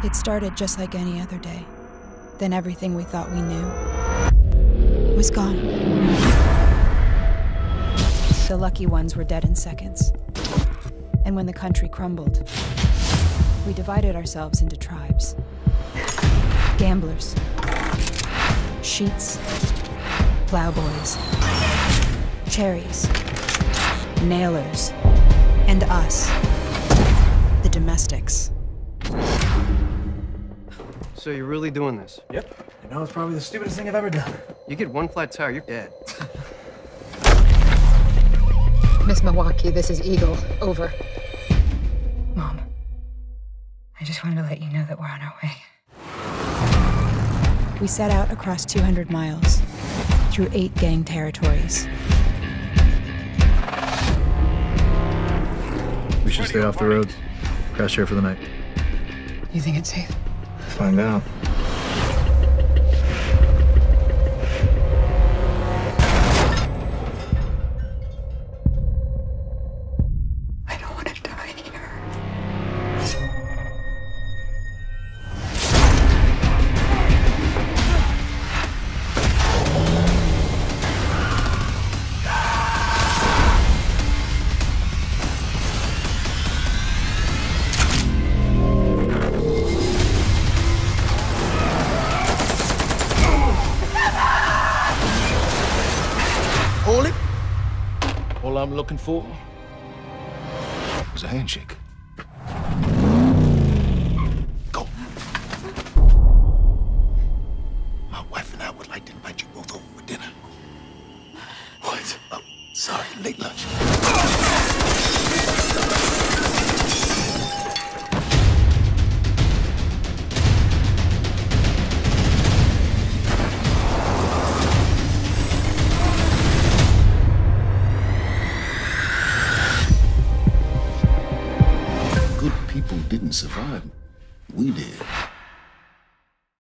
It started just like any other day. Then everything we thought we knew was gone. The lucky ones were dead in seconds. And when the country crumbled, we divided ourselves into tribes. Gamblers, sheets, plowboys, cherries, nailers, and us, the domestics. So you're really doing this? Yep. You know, it's probably the stupidest thing I've ever done. You get one flat tire, you're dead. Miss Milwaukee, this is Eagle. Over. Mom, I just wanted to let you know that we're on our way. We set out across 200 miles, through 8 gang territories. We should stay off the roads. Crash here for the night. You think it's safe? Find out. I don't want to die here. Hold it. All I'm looking for was a handshake. Go. My wife and I would like to invite you both over for dinner. What? Oh, sorry, late lunch. Good people didn't survive. We did.